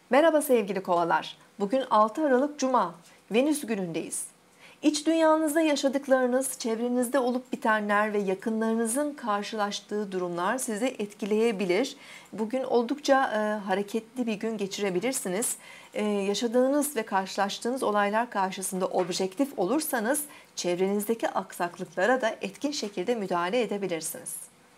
Merhaba sevgili kovalar. Bugün 6 Aralık Cuma, Venüs günündeyiz. İç dünyanızda yaşadıklarınız, çevrenizde olup bitenler ve yakınlarınızın karşılaştığı durumlar sizi etkileyebilir. Bugün oldukça hareketli bir gün geçirebilirsiniz. Yaşadığınız ve karşılaştığınız olaylar karşısında objektif olursanız çevrenizdeki aksaklıklara da etkin şekilde müdahale edebilirsiniz.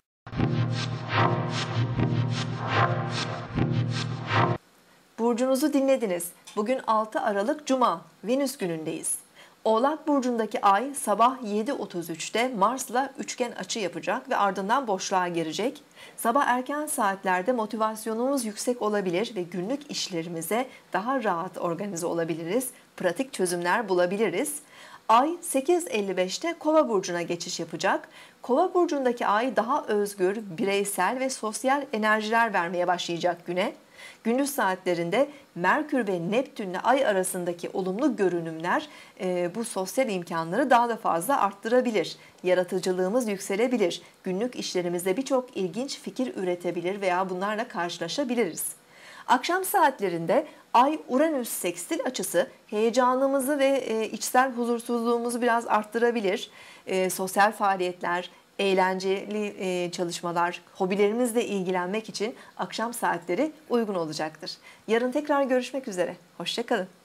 Burcunuzu dinlediniz. Bugün 6 Aralık Cuma, Venüs günündeyiz. Oğlak burcundaki ay sabah 7.33'te Mars'la üçgen açı yapacak ve ardından boşluğa girecek. Sabah erken saatlerde motivasyonumuz yüksek olabilir ve günlük işlerimize daha rahat organize olabiliriz. Pratik çözümler bulabiliriz. Ay 8.55'te Kova burcuna geçiş yapacak. Kova burcundaki ay daha özgür, bireysel ve sosyal enerjiler vermeye başlayacak güne. Gündüz saatlerinde Merkür ve Neptünle Ay arasındaki olumlu görünümler bu sosyal imkanları daha da fazla arttırabilir. Yaratıcılığımız yükselebilir. Günlük işlerimizde birçok ilginç fikir üretebilir veya bunlarla karşılaşabiliriz. Akşam saatlerinde Ay-Uranüs sekstil açısı heyecanımızı ve içsel huzursuzluğumuzu biraz arttırabilir. Sosyal faaliyetler, eğlenceli çalışmalar, hobilerimizle ilgilenmek için akşam saatleri uygun olacaktır. Yarın tekrar görüşmek üzere. Hoşça kalın.